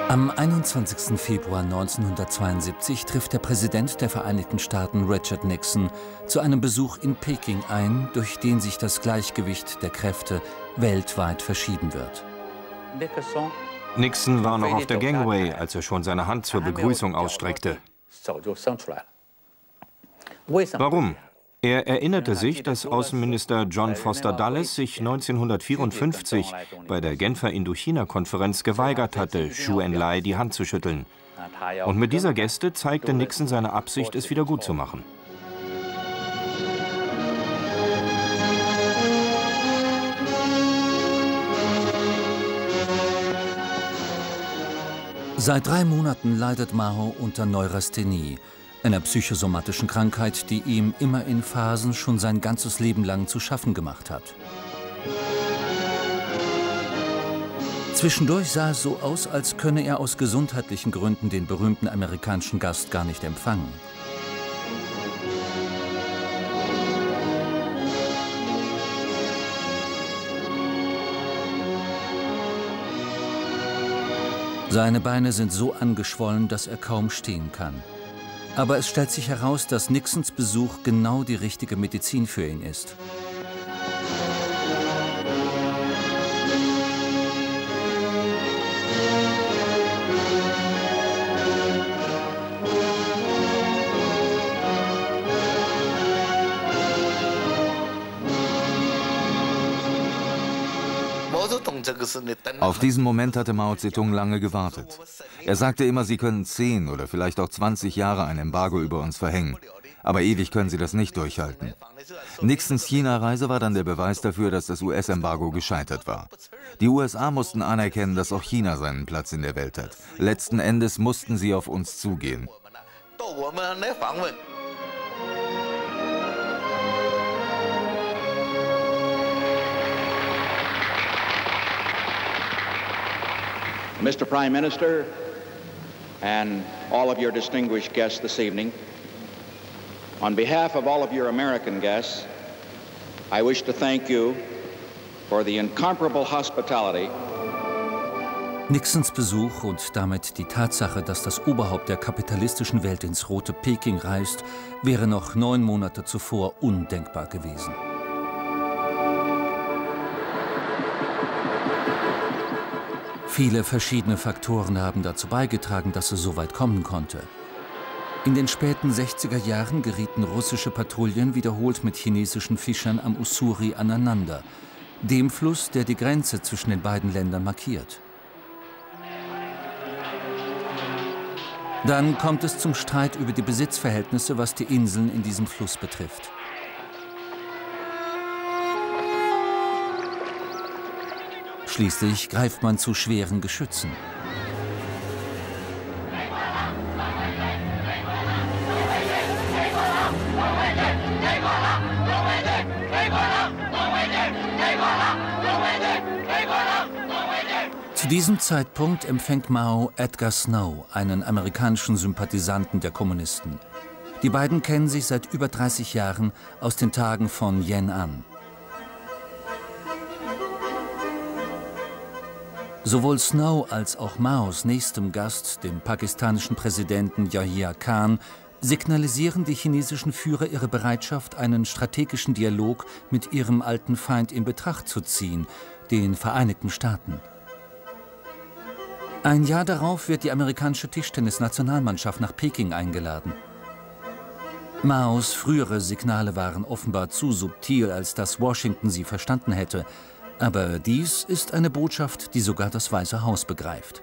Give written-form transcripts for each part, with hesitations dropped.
Am 21. Februar 1972 trifft der Präsident der Vereinigten Staaten Richard Nixon zu einem Besuch in Peking ein, durch den sich das Gleichgewicht der Kräfte weltweit verschieben wird. Nixon war noch auf der Gangway, als er schon seine Hand zur Begrüßung ausstreckte. Warum? Er erinnerte sich, dass Außenminister John Foster Dulles sich 1954 bei der Genfer Indochina-Konferenz geweigert hatte, Zhou Enlai die Hand zu schütteln. Und mit dieser Geste zeigte Nixon seine Absicht, es wieder gut zu machen. Seit 3 Monaten leidet Mao unter Neurasthenie, einer psychosomatischen Krankheit, die ihm immer in Phasen schon sein ganzes Leben lang zu schaffen gemacht hat. Zwischendurch sah es so aus, als könne er aus gesundheitlichen Gründen den berühmten amerikanischen Gast gar nicht empfangen. Seine Beine sind so angeschwollen, dass er kaum stehen kann. Aber es stellt sich heraus, dass Nixons Besuch genau die richtige Medizin für ihn ist. Auf diesen Moment hatte Mao Zedong lange gewartet. Er sagte immer, sie können 10 oder vielleicht auch 20 Jahre ein Embargo über uns verhängen. Aber ewig können sie das nicht durchhalten. Nixons China-Reise war dann der Beweis dafür, dass das US-Embargo gescheitert war. Die USA mussten anerkennen, dass auch China seinen Platz in der Welt hat. Letzten Endes mussten sie auf uns zugehen. Mr. Prime Minister and all of your distinguished guests this evening, on behalf of all of your American guests, I wish to thank you for the incomparable hospitality. Nixons Besuch und damit die Tatsache, dass das Oberhaupt der kapitalistischen Welt ins rote Peking reist, wäre noch 9 Monate zuvor undenkbar gewesen. Viele verschiedene Faktoren haben dazu beigetragen, dass es so weit kommen konnte. In den späten 60er Jahren gerieten russische Patrouillen wiederholt mit chinesischen Fischern am Ussuri aneinander, dem Fluss, der die Grenze zwischen den beiden Ländern markiert. Dann kommt es zum Streit über die Besitzverhältnisse, was die Inseln in diesem Fluss betrifft. Schließlich greift man zu schweren Geschützen. Zu diesem Zeitpunkt empfängt Mao Edgar Snow, einen amerikanischen Sympathisanten der Kommunisten. Die beiden kennen sich seit über 30 Jahren aus den Tagen von Yan'an. Sowohl Snow als auch Maos nächstem Gast, dem pakistanischen Präsidenten Yahya Khan, signalisieren die chinesischen Führer ihre Bereitschaft, einen strategischen Dialog mit ihrem alten Feind in Betracht zu ziehen, den Vereinigten Staaten. Ein Jahr darauf wird die amerikanische Tischtennis-Nationalmannschaft nach Peking eingeladen. Maos frühere Signale waren offenbar zu subtil, als dass Washington sie verstanden hätte. Aber dies ist eine Botschaft, die sogar das Weiße Haus begreift.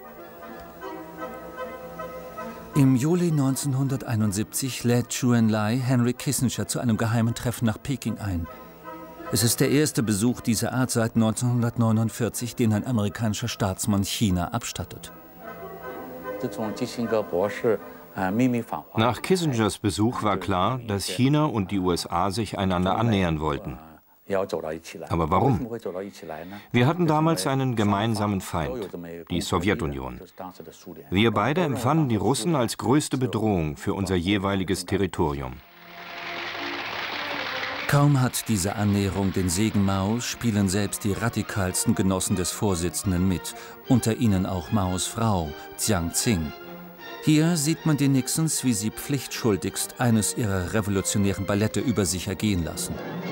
Im Juli 1971 lädt Zhou Enlai Henry Kissinger zu einem geheimen Treffen nach Peking ein. Es ist der erste Besuch dieser Art seit 1949, den ein amerikanischer Staatsmann China abstattet. Nach Kissingers Besuch war klar, dass China und die USA sich einander annähern wollten. Aber warum? Wir hatten damals einen gemeinsamen Feind, die Sowjetunion. Wir beide empfanden die Russen als größte Bedrohung für unser jeweiliges Territorium. Kaum hat diese Annäherung den Segen Maos, spielen selbst die radikalsten Genossen des Vorsitzenden mit, unter ihnen auch Maos Frau, Jiang Qing. Hier sieht man die Nixons, wie sie pflichtschuldigst eines ihrer revolutionären Ballette über sich ergehen lassen.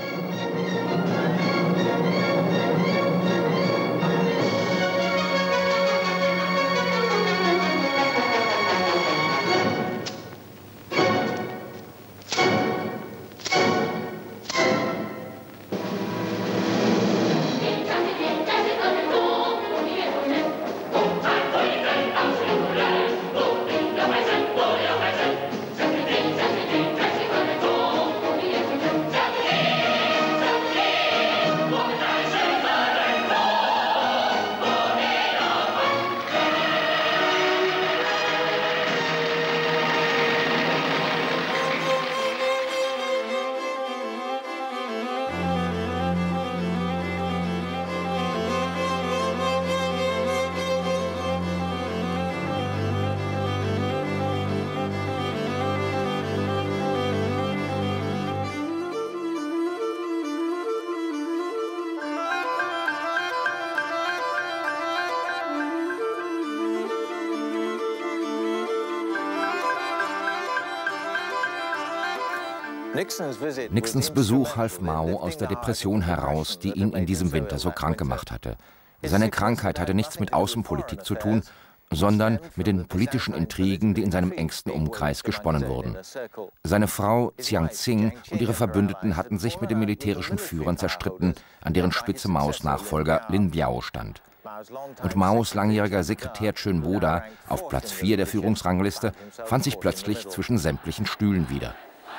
Nixons Besuch half Mao aus der Depression heraus, die ihn in diesem Winter so krank gemacht hatte. Seine Krankheit hatte nichts mit Außenpolitik zu tun, sondern mit den politischen Intrigen, die in seinem engsten Umkreis gesponnen wurden. Seine Frau Jiang Qing und ihre Verbündeten hatten sich mit den militärischen Führern zerstritten, an deren Spitze Maos Nachfolger Lin Biao stand. Und Maos langjähriger Sekretär Chön Boda, auf Platz 4 der Führungsrangliste, fand sich plötzlich zwischen sämtlichen Stühlen wieder.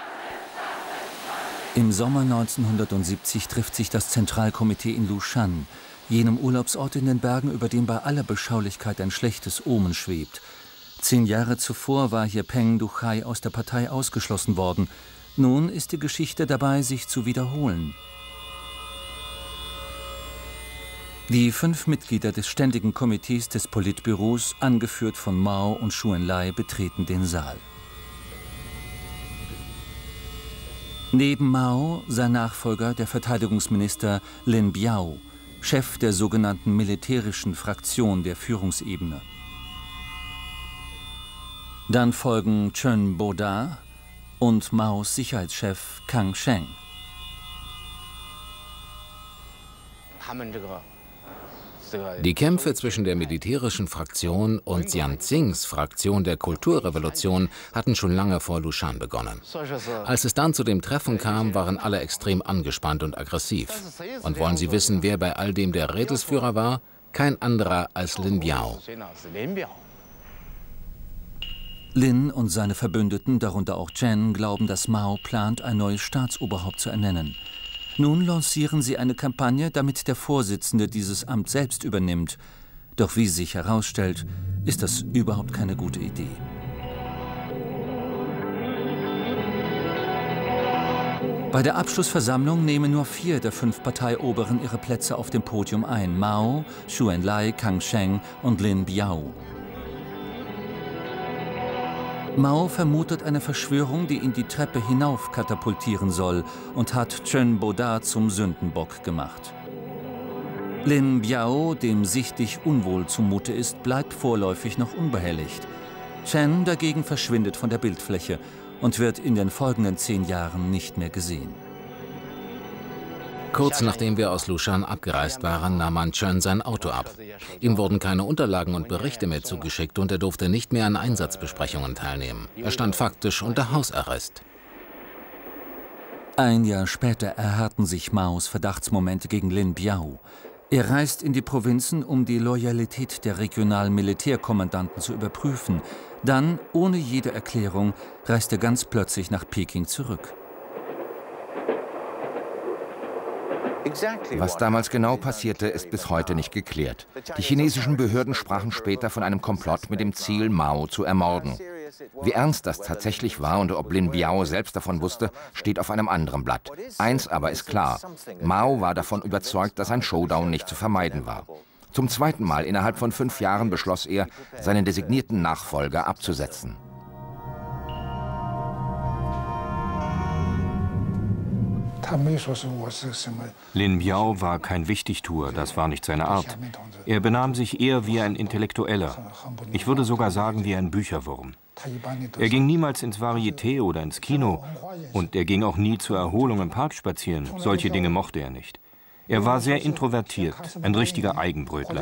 Im Sommer 1970 trifft sich das Zentralkomitee in Lushan, jenem Urlaubsort in den Bergen, über dem bei aller Beschaulichkeit ein schlechtes Omen schwebt. 10 Jahre zuvor war hier Peng Duchai aus der Partei ausgeschlossen worden. Nun ist die Geschichte dabei, sich zu wiederholen. Die 5 Mitglieder des Ständigen Komitees des Politbüros, angeführt von Mao und Zhou Enlai, betreten den Saal. Neben Mao sein Nachfolger, der Verteidigungsminister Lin Biao, Chef der sogenannten militärischen Fraktion der Führungsebene. Dann folgen Chön Boda und Maos Sicherheitschef Kang Sheng. Die Kämpfe zwischen der militärischen Fraktion und Jiang Qings Fraktion der Kulturrevolution hatten schon lange vor Lushan begonnen. Als es dann zu dem Treffen kam, waren alle extrem angespannt und aggressiv. Und wollen Sie wissen, wer bei all dem der Rädelsführer war? Kein anderer als Lin Biao. Lin und seine Verbündeten, darunter auch Chen, glauben, dass Mao plant, ein neues Staatsoberhaupt zu ernennen. Nun lancieren sie eine Kampagne, damit der Vorsitzende dieses Amt selbst übernimmt. Doch wie sich herausstellt, ist das überhaupt keine gute Idee. Bei der Abschlussversammlung nehmen nur 4 der 5 Parteioberen ihre Plätze auf dem Podium ein: Mao, Zhou Enlai, Kang Sheng und Lin Biao. Mao vermutet eine Verschwörung, die ihn die Treppe hinauf katapultieren soll, und hat Chön Boda zum Sündenbock gemacht. Lin Biao, dem sichtlich unwohl zumute ist, bleibt vorläufig noch unbehelligt. Chen dagegen verschwindet von der Bildfläche und wird in den folgenden 10 Jahren nicht mehr gesehen. Kurz nachdem wir aus Lushan abgereist waren, nahm man Chen sein Auto ab. Ihm wurden keine Unterlagen und Berichte mehr zugeschickt und er durfte nicht mehr an Einsatzbesprechungen teilnehmen. Er stand faktisch unter Hausarrest. Ein Jahr später erhärten sich Maos Verdachtsmomente gegen Lin Biao. Er reist in die Provinzen, um die Loyalität der regionalen Militärkommandanten zu überprüfen. Dann, ohne jede Erklärung, reist er ganz plötzlich nach Peking zurück. Was damals genau passierte, ist bis heute nicht geklärt. Die chinesischen Behörden sprachen später von einem Komplott mit dem Ziel, Mao zu ermorden. Wie ernst das tatsächlich war und ob Lin Biao selbst davon wusste, steht auf einem anderen Blatt. Eins aber ist klar: Mao war davon überzeugt, dass ein Showdown nicht zu vermeiden war. Zum 2. Mal innerhalb von 5 Jahren beschloss er, seinen designierten Nachfolger abzusetzen. Lin Biao war kein Wichtigtuer, das war nicht seine Art. Er benahm sich eher wie ein Intellektueller. Ich würde sogar sagen wie ein Bücherwurm. Er ging niemals ins Varieté oder ins Kino und er ging auch nie zur Erholung im Park spazieren. Solche Dinge mochte er nicht. Er war sehr introvertiert, ein richtiger Eigenbrötler.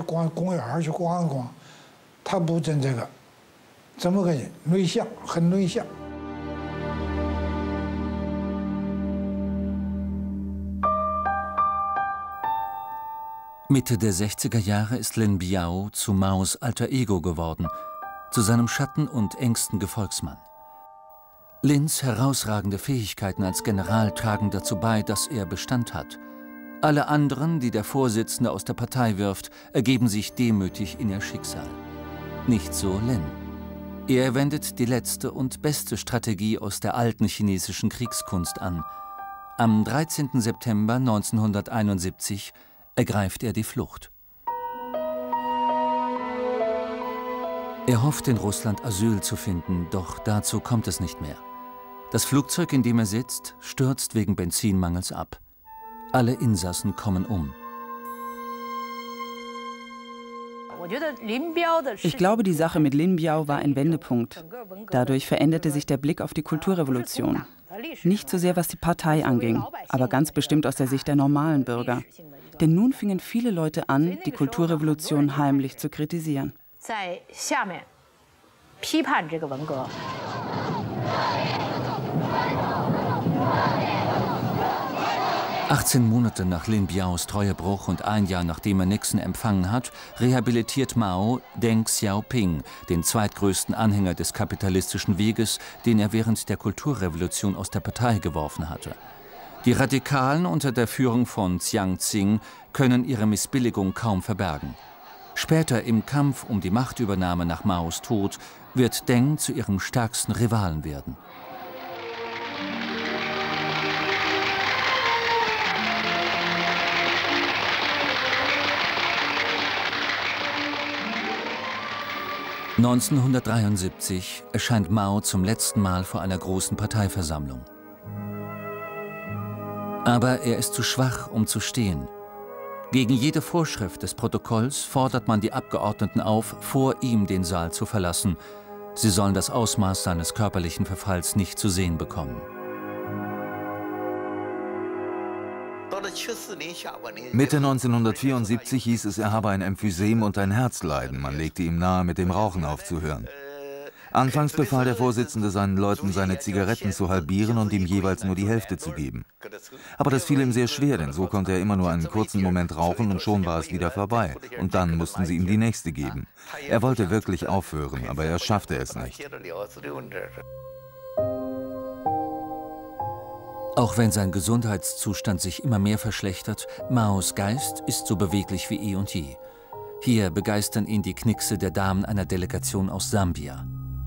Mitte der 60er Jahre ist Lin Biao zu Maos alter Ego geworden, zu seinem Schatten und engsten Gefolgsmann. Lins herausragende Fähigkeiten als General tragen dazu bei, dass er Bestand hat. Alle anderen, die der Vorsitzende aus der Partei wirft, ergeben sich demütig in ihr Schicksal. Nicht so Lin. Er wendet die letzte und beste Strategie aus der alten chinesischen Kriegskunst an. Am 13. September 1971 ergreift er die Flucht. Er hofft, in Russland Asyl zu finden, doch dazu kommt es nicht mehr. Das Flugzeug, in dem er sitzt, stürzt wegen Benzinmangels ab. Alle Insassen kommen um. Ich glaube, die Sache mit Lin Biao war ein Wendepunkt. Dadurch veränderte sich der Blick auf die Kulturrevolution. Nicht so sehr, was die Partei anging, aber ganz bestimmt aus der Sicht der normalen Bürger. Denn nun fingen viele Leute an, die Kulturrevolution heimlich zu kritisieren. 18 Monate nach Lin Biaos Treuebruch und ein Jahr nachdem er Nixon empfangen hat, rehabilitiert Mao Deng Xiaoping, den zweitgrößten Anhänger des kapitalistischen Weges, den er während der Kulturrevolution aus der Partei geworfen hatte. Die Radikalen unter der Führung von Jiang Zemin können ihre Missbilligung kaum verbergen. Später im Kampf um die Machtübernahme nach Maos Tod wird Deng zu ihrem stärksten Rivalen werden. (1973) erscheint Mao zum letzten Mal vor einer großen Parteiversammlung. Aber er ist zu schwach, um zu stehen. Gegen jede Vorschrift des Protokolls fordert man die Abgeordneten auf, vor ihm den Saal zu verlassen. Sie sollen das Ausmaß seines körperlichen Verfalls nicht zu sehen bekommen. Mitte 1974 hieß es, er habe ein Emphysem und ein Herzleiden. Man legte ihm nahe, mit dem Rauchen aufzuhören. Anfangs befahl der Vorsitzende seinen Leuten, seine Zigaretten zu halbieren und ihm jeweils nur die Hälfte zu geben. Aber das fiel ihm sehr schwer, denn so konnte er immer nur einen kurzen Moment rauchen und schon war es wieder vorbei. Und dann mussten sie ihm die nächste geben. Er wollte wirklich aufhören, aber er schaffte es nicht. Auch wenn sein Gesundheitszustand sich immer mehr verschlechtert, Maos Geist ist so beweglich wie eh und je. Hier begeistern ihn die Knickse der Damen einer Delegation aus Sambia.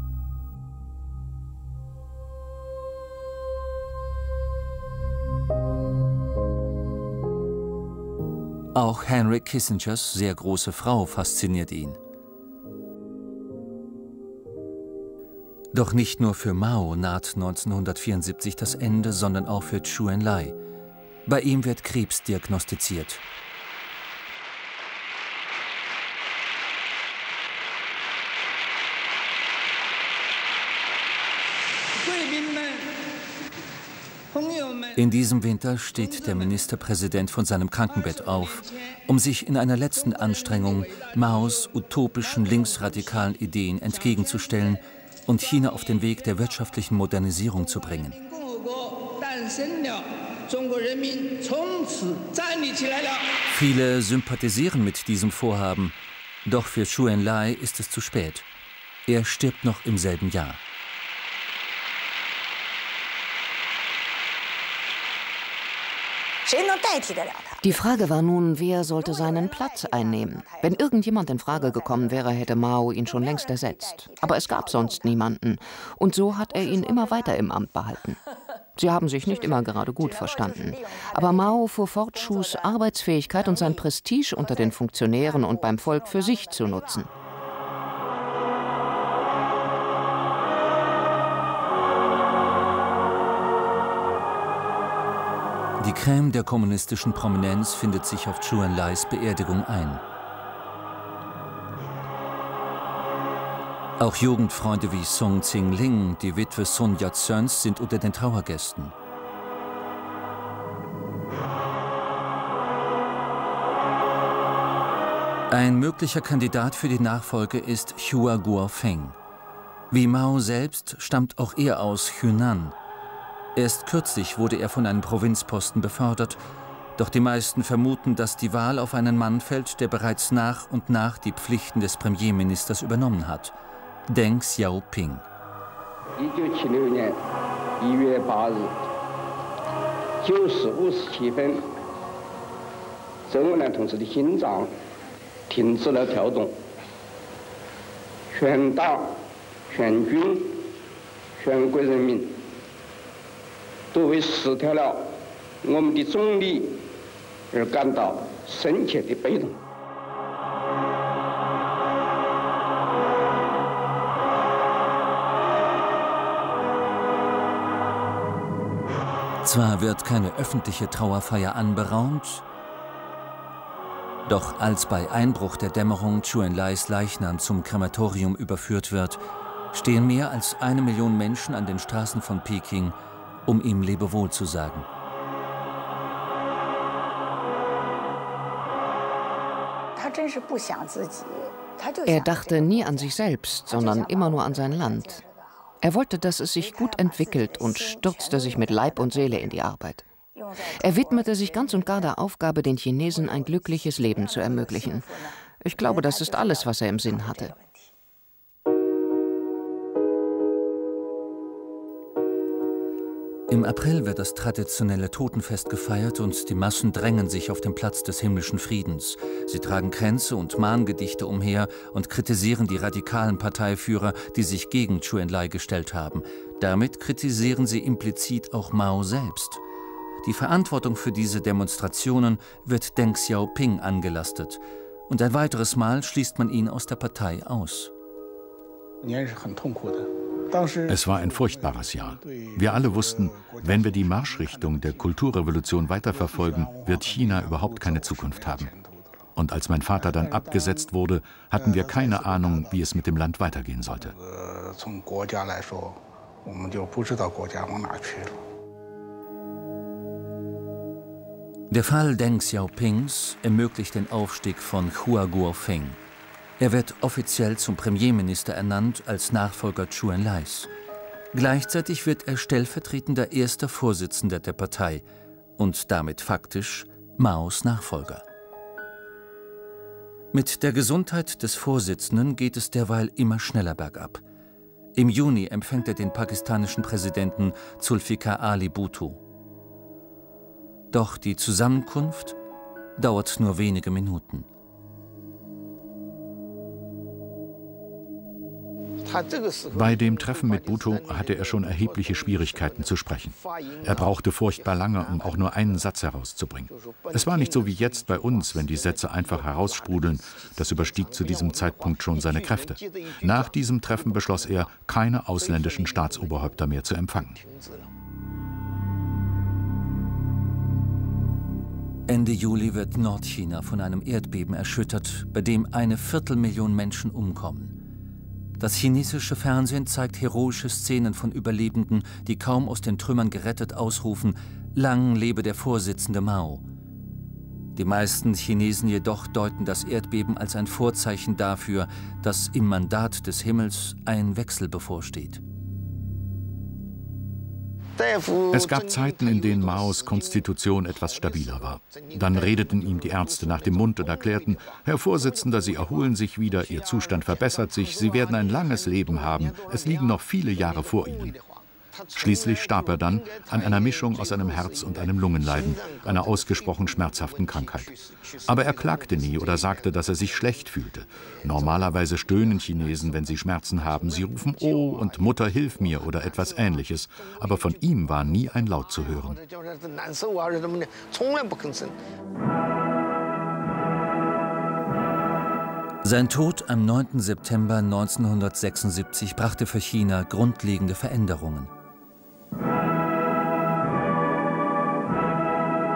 Auch Henry Kissingers sehr große Frau fasziniert ihn. Doch nicht nur für Mao naht 1974 das Ende, sondern auch für Zhou Enlai. Bei ihm wird Krebs diagnostiziert. In diesem Winter steht der Ministerpräsident von seinem Krankenbett auf, um sich in einer letzten Anstrengung Maos utopischen linksradikalen Ideen entgegenzustellen und China auf den Weg der wirtschaftlichen Modernisierung zu bringen. Viele sympathisieren mit diesem Vorhaben, doch für Zhou Enlai ist es zu spät. Er stirbt noch im selben Jahr. Die Frage war nun, wer sollte seinen Platz einnehmen? Wenn irgendjemand in Frage gekommen wäre, hätte Mao ihn schon längst ersetzt. Aber es gab sonst niemanden. Und so hat er ihn immer weiter im Amt behalten. Sie haben sich nicht immer gerade gut verstanden. Aber Mao fuhr fort, Chus Arbeitsfähigkeit und sein Prestige unter den Funktionären und beim Volk für sich zu nutzen. Die Crème der kommunistischen Prominenz findet sich auf Zhou Enlais Beerdigung ein. Auch Jugendfreunde wie Sung Tsing-ling, die Witwe Sun Yat-sens, sind unter den Trauergästen. Ein möglicher Kandidat für die Nachfolge ist Hua Guofeng. Wie Mao selbst stammt auch er aus Hunan. Erst kürzlich wurde er von einem Provinzposten befördert, doch die meisten vermuten, dass die Wahl auf einen Mann fällt, der bereits nach und nach die Pflichten des Premierministers übernommen hat: Deng Xiaoping. 1976年1月8日9时57分，周恩来同志的心脏停止了跳动，全党、全军、全国人民都为失掉了我们的总理而感到深切的悲痛。 Zwar wird keine öffentliche Trauerfeier anberaumt, doch als bei Einbruch der Dämmerung Zhou Enlais Leichnam zum Krematorium überführt wird, stehen mehr als 1 Million Menschen an den Straßen von Peking, um ihm Lebewohl zu sagen. Er dachte nie an sich selbst, sondern immer nur an sein Land. Er wollte, dass es sich gut entwickelt und stürzte sich mit Leib und Seele in die Arbeit. Er widmete sich ganz und gar der Aufgabe, den Chinesen ein glückliches Leben zu ermöglichen. Ich glaube, das ist alles, was er im Sinn hatte. Im April wird das traditionelle Totenfest gefeiert und die Massen drängen sich auf den Platz des himmlischen Friedens. Sie tragen Kränze und Mahngedichte umher und kritisieren die radikalen Parteiführer, die sich gegen Zhou Enlai gestellt haben. Damit kritisieren sie implizit auch Mao selbst. Die Verantwortung für diese Demonstrationen wird Deng Xiaoping angelastet. Und ein weiteres Mal schließt man ihn aus der Partei aus. Es war ein furchtbares Jahr. Wir alle wussten, wenn wir die Marschrichtung der Kulturrevolution weiterverfolgen, wird China überhaupt keine Zukunft haben. Und als mein Vater dann abgesetzt wurde, hatten wir keine Ahnung, wie es mit dem Land weitergehen sollte. Der Fall Deng Xiaopings ermöglicht den Aufstieg von Hua Guofeng. Er wird offiziell zum Premierminister ernannt als Nachfolger Zhou Enlais. Gleichzeitig wird er stellvertretender erster Vorsitzender der Partei und damit faktisch Maos Nachfolger. Mit der Gesundheit des Vorsitzenden geht es derweil immer schneller bergab. Im Juni empfängt er den pakistanischen Präsidenten Zulfikar Ali Bhutto. Doch die Zusammenkunft dauert nur wenige Minuten. Bei dem Treffen mit Bhutto hatte er schon erhebliche Schwierigkeiten zu sprechen. Er brauchte furchtbar lange, um auch nur einen Satz herauszubringen. Es war nicht so wie jetzt bei uns, wenn die Sätze einfach heraussprudeln. Das überstieg zu diesem Zeitpunkt schon seine Kräfte. Nach diesem Treffen beschloss er, keine ausländischen Staatsoberhäupter mehr zu empfangen. Ende Juli wird Nordchina von einem Erdbeben erschüttert, bei dem 250.000 Menschen umkommen. Das chinesische Fernsehen zeigt heroische Szenen von Überlebenden, die kaum aus den Trümmern gerettet ausrufen: Lang lebe der Vorsitzende Mao. Die meisten Chinesen jedoch deuten das Erdbeben als ein Vorzeichen dafür, dass im Mandat des Himmels ein Wechsel bevorsteht. Es gab Zeiten, in denen Maos Konstitution etwas stabiler war. Dann redeten ihm die Ärzte nach dem Mund und erklärten: Herr Vorsitzender, Sie erholen sich wieder, Ihr Zustand verbessert sich, Sie werden ein langes Leben haben, es liegen noch viele Jahre vor Ihnen. Schließlich starb er dann an einer Mischung aus einem Herz- und einem Lungenleiden, einer ausgesprochen schmerzhaften Krankheit. Aber er klagte nie oder sagte, dass er sich schlecht fühlte. Normalerweise stöhnen Chinesen, wenn sie Schmerzen haben. Sie rufen "Oh" und "Mutter, hilf mir" oder etwas Ähnliches. Aber von ihm war nie ein Laut zu hören. Sein Tod am 9. September 1976 brachte für China grundlegende Veränderungen.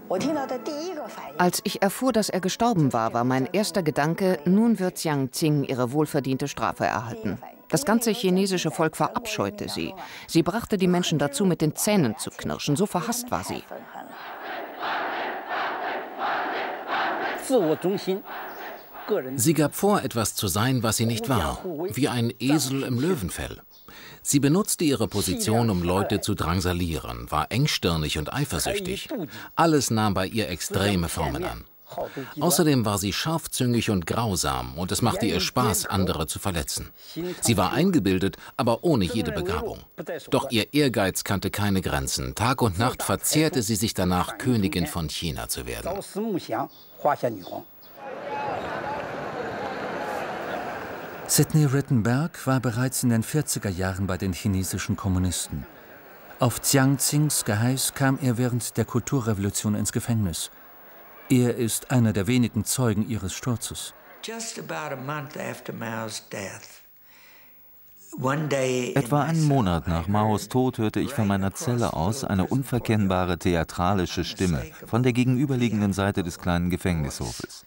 Als ich erfuhr, dass er gestorben war, war mein erster Gedanke, nun wird Jiang Qing ihre wohlverdiente Strafe erhalten. Das ganze chinesische Volk verabscheute sie. Sie brachte die Menschen dazu, mit den Zähnen zu knirschen, so verhasst war sie. Sie gab vor, etwas zu sein, was sie nicht war, wie ein Esel im Löwenfell. Sie benutzte ihre Position, um Leute zu drangsalieren, war engstirnig und eifersüchtig. Alles nahm bei ihr extreme Formen an. Außerdem war sie scharfzüngig und grausam und es machte ihr Spaß, andere zu verletzen. Sie war eingebildet, aber ohne jede Begabung. Doch ihr Ehrgeiz kannte keine Grenzen. Tag und Nacht verzehrte sie sich danach, Königin von China zu werden. Sidney Rittenberg war bereits in den 40er Jahren bei den chinesischen Kommunisten. Auf Jiang Qings Geheiß kam er während der Kulturrevolution ins Gefängnis. Er ist einer der wenigen Zeugen ihres Sturzes. Etwa einen Monat nach Maos Tod hörte ich von meiner Zelle aus eine unverkennbare theatralische Stimme von der gegenüberliegenden Seite des kleinen Gefängnishofes.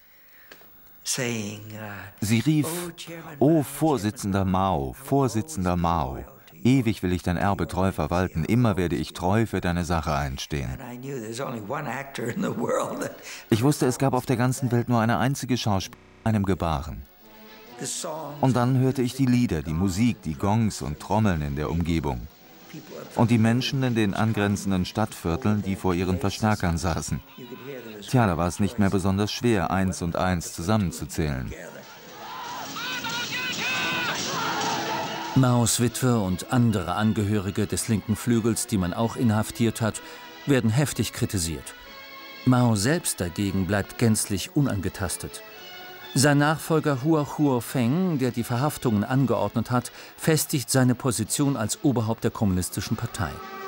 Sie rief: »O Vorsitzender Mao, Vorsitzender Mao, ewig will ich dein Erbe treu verwalten, immer werde ich treu für deine Sache einstehen.« Ich wusste, es gab auf der ganzen Welt nur eine einzige Schauspielerin, einem Gebaren. Und dann hörte ich die Lieder, die Musik, die Gongs und Trommeln in der Umgebung. Und die Menschen in den angrenzenden Stadtvierteln, die vor ihren Verstärkern saßen. Tja, da war es nicht mehr besonders schwer, 1 und 1 zusammenzuzählen. Maos Witwe und andere Angehörige des linken Flügels, die man auch inhaftiert hat, werden heftig kritisiert. Mao selbst dagegen bleibt gänzlich unangetastet. Sein Nachfolger Hua Guofeng, der die Verhaftungen angeordnet hat, festigt seine Position als Oberhaupt der Kommunistischen Partei.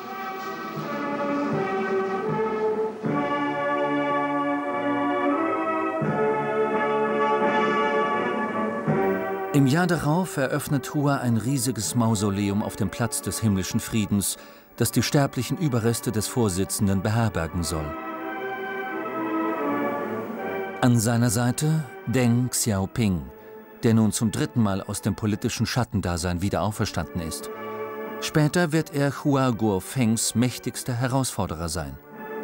Im Jahr darauf eröffnet Hua ein riesiges Mausoleum auf dem Platz des himmlischen Friedens, das die sterblichen Überreste des Vorsitzenden beherbergen soll. An seiner Seite Deng Xiaoping, der nun zum 3. Mal aus dem politischen Schattendasein wieder auferstanden ist. Später wird er Hua Guofengs mächtigster Herausforderer sein.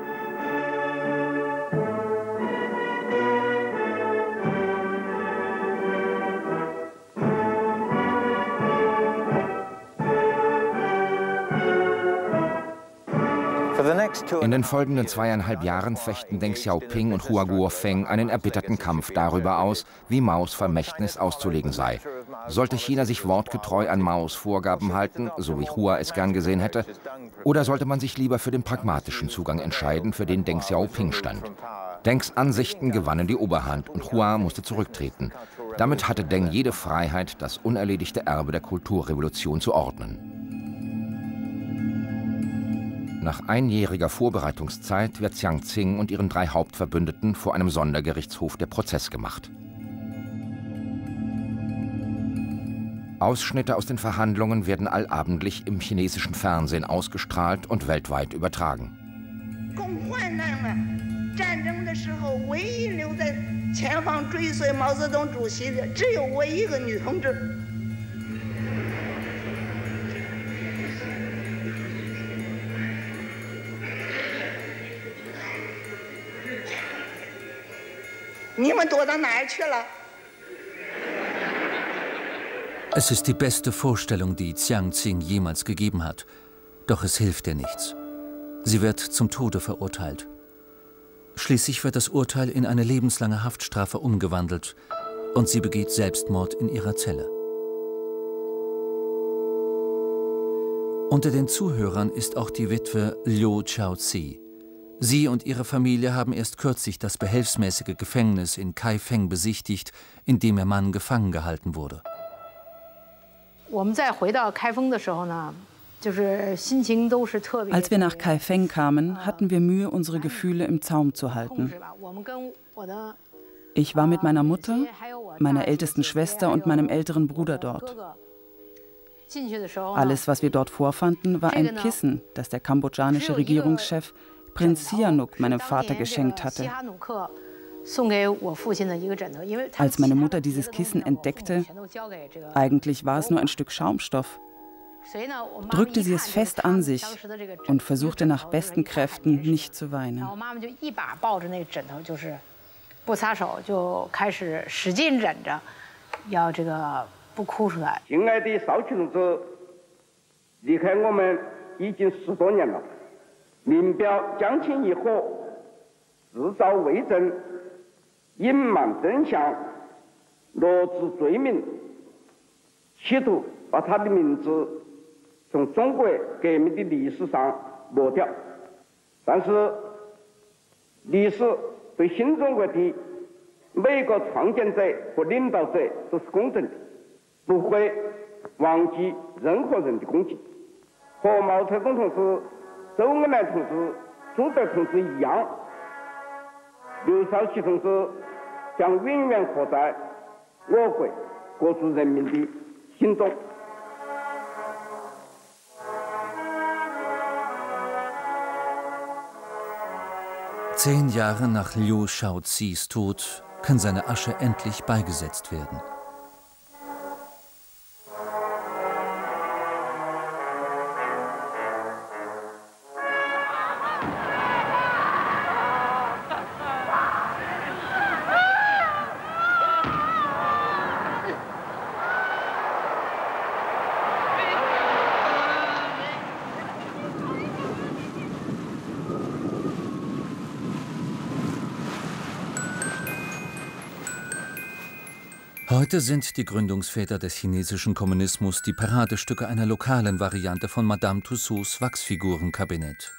In den folgenden 2,5 Jahren fechten Deng Xiaoping und Hua Guofeng einen erbitterten Kampf darüber aus, wie Maos Vermächtnis auszulegen sei. Sollte China sich wortgetreu an Maos Vorgaben halten, so wie Hua es gern gesehen hätte, oder sollte man sich lieber für den pragmatischen Zugang entscheiden, für den Deng Xiaoping stand? Dengs Ansichten gewannen die Oberhand und Hua musste zurücktreten. Damit hatte Deng jede Freiheit, das unerledigte Erbe der Kulturrevolution zu ordnen. Nach einjähriger Vorbereitungszeit wird Jiang Qing und ihren 3 Hauptverbündeten vor einem Sondergerichtshof der Prozess gemacht. Ausschnitte aus den Verhandlungen werden allabendlich im chinesischen Fernsehen ausgestrahlt und weltweit übertragen. Es ist die beste Vorstellung, die Jiang Qing jemals gegeben hat. Doch es hilft ihr nichts. Sie wird zum Tode verurteilt. Schließlich wird das Urteil in eine lebenslange Haftstrafe umgewandelt und sie begeht Selbstmord in ihrer Zelle. Unter den Zuhörern ist auch die Witwe Liu Chaozi. Sie und ihre Familie haben erst kürzlich das behelfsmäßige Gefängnis in Kaifeng besichtigt, in dem ihr Mann gefangen gehalten wurde. Als wir nach Kaifeng kamen, hatten wir Mühe, unsere Gefühle im Zaum zu halten. Ich war mit meiner Mutter, meiner ältesten Schwester und meinem älteren Bruder dort. Alles, was wir dort vorfanden, war ein Kissen, das der kambodschanische Regierungschef Prinz Sihanouk meinem Vater geschenkt hatte. Als meine Mutter dieses Kissen entdeckte, eigentlich war es nur ein Stück Schaumstoff, drückte sie es fest an sich und versuchte nach besten Kräften nicht zu weinen. Zehn Jahre nach Liu Shaozhis Tod kann seine Asche endlich beigesetzt werden. Heute sind die Gründungsväter des chinesischen Kommunismus die Paradestücke einer lokalen Variante von Madame Tussauds Wachsfigurenkabinett.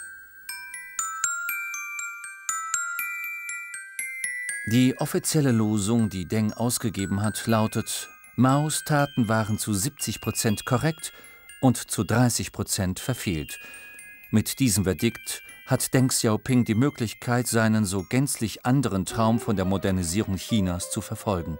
Die offizielle Losung, die Deng ausgegeben hat, lautet: Maos Taten waren zu 70% korrekt und zu 30% verfehlt. Mit diesem Verdikt hat Deng Xiaoping die Möglichkeit, seinen so gänzlich anderen Traum von der Modernisierung Chinas zu verfolgen.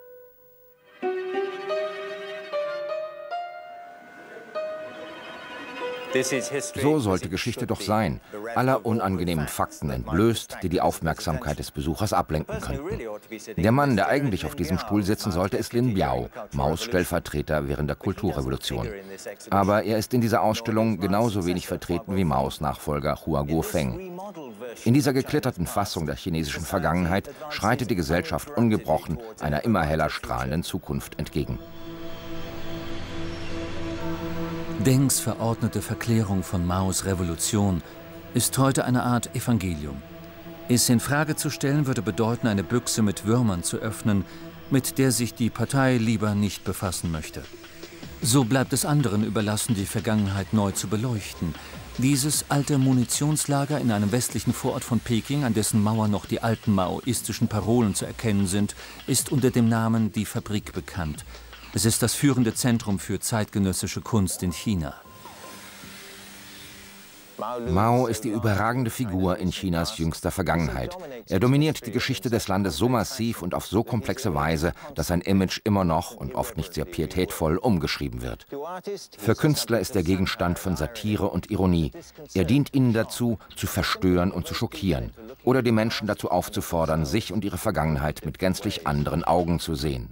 So sollte Geschichte doch sein, aller unangenehmen Fakten entblößt, die die Aufmerksamkeit des Besuchers ablenken könnten. Der Mann, der eigentlich auf diesem Stuhl sitzen sollte, ist Lin Biao, Maos Stellvertreter während der Kulturrevolution. Aber er ist in dieser Ausstellung genauso wenig vertreten wie Maos Nachfolger Hua Guofeng. In dieser geklitterten Fassung der chinesischen Vergangenheit schreitet die Gesellschaft ungebrochen einer immer heller strahlenden Zukunft entgegen. Dengs verordnete Verklärung von Maos Revolution ist heute eine Art Evangelium. Es in Frage zu stellen, würde bedeuten, eine Büchse mit Würmern zu öffnen, mit der sich die Partei lieber nicht befassen möchte. So bleibt es anderen überlassen, die Vergangenheit neu zu beleuchten. Dieses alte Munitionslager in einem westlichen Vorort von Peking, an dessen Mauer noch die alten maoistischen Parolen zu erkennen sind, ist unter dem Namen Die Fabrik bekannt. Es ist das führende Zentrum für zeitgenössische Kunst in China. Mao ist die überragende Figur in Chinas jüngster Vergangenheit. Er dominiert die Geschichte des Landes so massiv und auf so komplexe Weise, dass sein Image immer noch und oft nicht sehr pietätvoll umgeschrieben wird. Für Künstler ist er Gegenstand von Satire und Ironie. Er dient ihnen dazu, zu verstören und zu schockieren oder die Menschen dazu aufzufordern, sich und ihre Vergangenheit mit gänzlich anderen Augen zu sehen.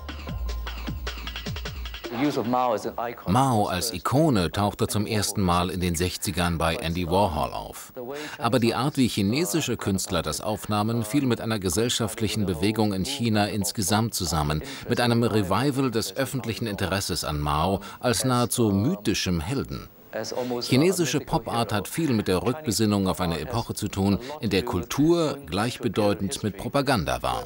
Mao als Ikone tauchte zum ersten Mal in den 60ern bei Andy Warhol auf. Aber die Art, wie chinesische Künstler das aufnahmen, fiel mit einer gesellschaftlichen Bewegung in China insgesamt zusammen, mit einem Revival des öffentlichen Interesses an Mao als nahezu mythischem Helden. Chinesische Pop-Art hat viel mit der Rückbesinnung auf eine Epoche zu tun, in der Kultur gleichbedeutend mit Propaganda war.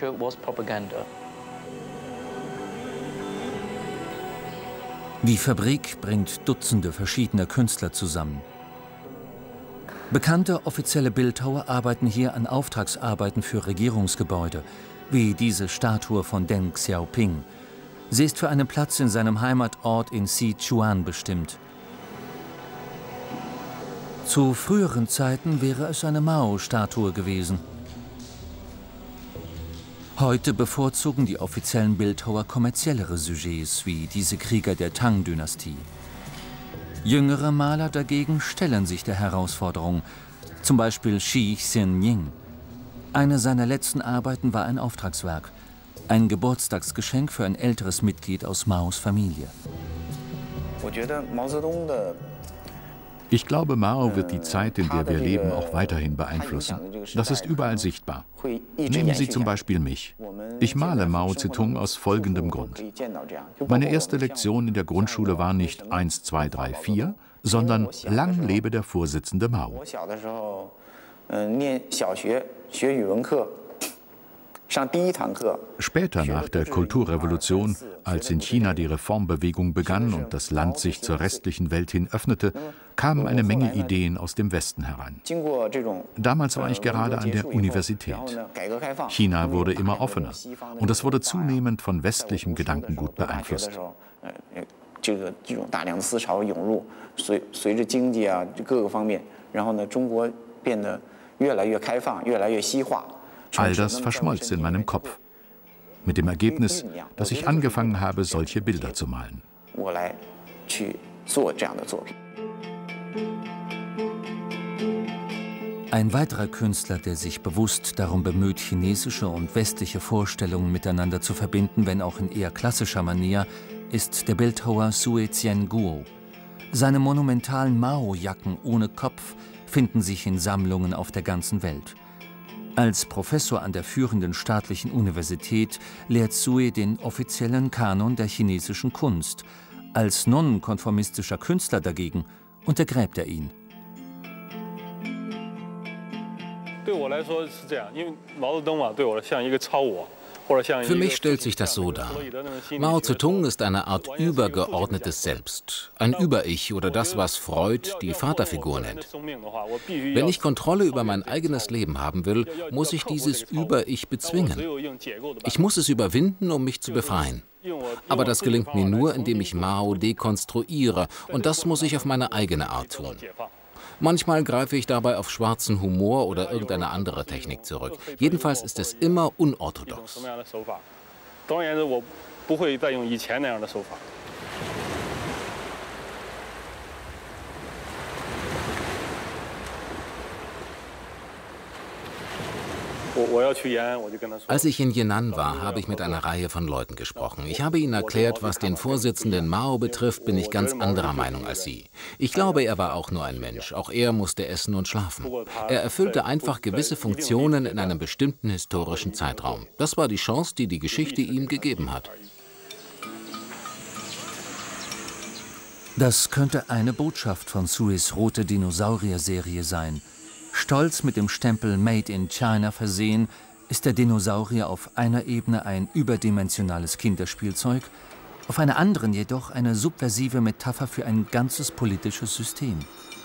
Die Fabrik bringt Dutzende verschiedener Künstler zusammen. Bekannte offizielle Bildhauer arbeiten hier an Auftragsarbeiten für Regierungsgebäude, wie diese Statue von Deng Xiaoping. Sie ist für einen Platz in seinem Heimatort in Sichuan bestimmt. Zu früheren Zeiten wäre es eine Mao-Statue gewesen. Heute bevorzugen die offiziellen Bildhauer kommerziellere Sujets, wie diese Krieger der Tang-Dynastie. Jüngere Maler dagegen stellen sich der Herausforderung, Zum Beispiel Xi Xin-Ying. Eine seiner letzten Arbeiten war ein Auftragswerk, ein Geburtstagsgeschenk für ein älteres Mitglied aus Maos Familie. Ich glaube, Mao wird die Zeit, in der wir leben, auch weiterhin beeinflussen. Das ist überall sichtbar. Nehmen Sie zum Beispiel mich. Ich male Mao Zedong aus folgendem Grund. Meine erste Lektion in der Grundschule war nicht 1, 2, 3, 4, sondern Lang lebe der Vorsitzende Mao. Später nach der Kulturrevolution, als in China die Reformbewegung begann und das Land sich zur restlichen Welt hin öffnete, kamen eine Menge Ideen aus dem Westen herein. Damals war ich gerade an der Universität. China wurde immer offener und es wurde zunehmend von westlichem Gedankengut beeinflusst. All das verschmolz in meinem Kopf. Mit dem Ergebnis, dass ich angefangen habe, solche Bilder zu malen. Ein weiterer Künstler, der sich bewusst darum bemüht, chinesische und westliche Vorstellungen miteinander zu verbinden, wenn auch in eher klassischer Manier, ist der Bildhauer Sui Zhen-Guo. Seine monumentalen Mao-Jacken ohne Kopf finden sich in Sammlungen auf der ganzen Welt. Als Professor an der führenden staatlichen Universität lehrt Sui den offiziellen Kanon der chinesischen Kunst. Als nonkonformistischer Künstler dagegen untergräbt er ihn. Für mich stellt sich das so dar. Mao Zedong ist eine Art übergeordnetes Selbst, ein Über-Ich oder das, was Freud die Vaterfigur nennt. Wenn ich Kontrolle über mein eigenes Leben haben will, muss ich dieses Über-Ich bezwingen. Ich muss es überwinden, um mich zu befreien. Aber das gelingt mir nur, indem ich Mao dekonstruiere, und das muss ich auf meine eigene Art tun. Manchmal greife ich dabei auf schwarzen Humor oder irgendeine andere Technik zurück. Jedenfalls ist es immer unorthodox. Als ich in Jinan war, habe ich mit einer Reihe von Leuten gesprochen. Ich habe ihnen erklärt, was den Vorsitzenden Mao betrifft, bin ich ganz anderer Meinung als sie. Ich glaube, er war auch nur ein Mensch. Auch er musste essen und schlafen. Er erfüllte einfach gewisse Funktionen in einem bestimmten historischen Zeitraum. Das war die Chance, die die Geschichte ihm gegeben hat. Das könnte eine Botschaft von Suis Rote Dinosaurier-Serie sein. Stolz mit dem Stempel Made in China versehen, ist der Dinosaurier auf einer Ebene ein überdimensionales Kinderspielzeug, auf einer anderen jedoch eine subversive Metapher für ein ganzes politisches System.